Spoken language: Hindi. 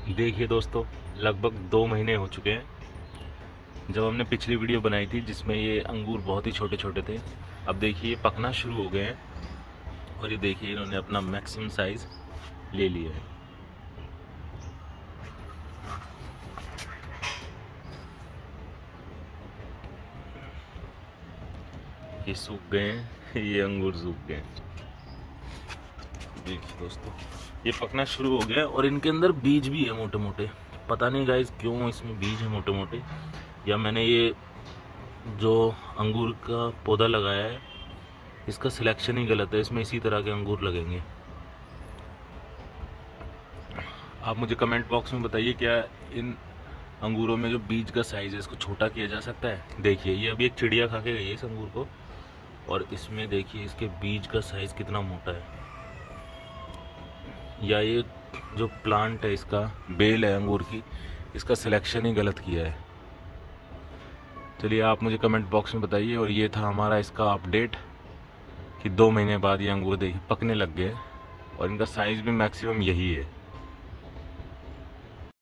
देखिए दोस्तों, लगभग 2 महीने हो चुके हैं जब हमने पिछली वीडियो बनाई थी जिसमें ये अंगूर बहुत ही छोटे छोटे थे। अब देखिए ये पकना शुरू हो गए हैं और ये देखिए इन्होंने अपना मैक्सिमम साइज ले लिया है। ये सूख गए हैं, ये अंगूर सूख गए हैं। देखिए दोस्तों, ये पकना शुरू हो गया और इनके अंदर बीज भी है मोटे मोटे। पता नहीं गाइस क्यों इसमें बीज है मोटे मोटे, या मैंने ये जो अंगूर का पौधा लगाया है इसका सिलेक्शन ही गलत है, इसमें इसी तरह के अंगूर लगेंगे। आप मुझे कमेंट बॉक्स में बताइए, क्या इन अंगूरों में जो बीज का साइज़ है इसको छोटा किया जा सकता है। देखिए ये अभी एक चिड़िया खा के गई है इस अंगूर को, और इसमें देखिए इसके बीज का साइज़ कितना मोटा है। या ये जो प्लांट है, इसका बेल है अंगूर की, इसका सिलेक्शन ही गलत किया है। चलिए आप मुझे कमेंट बॉक्स में बताइए। और ये था हमारा इसका अपडेट कि 2 महीने बाद ये अंगूर देखिए पकने लग गए और इनका साइज़ भी मैक्सिमम यही है।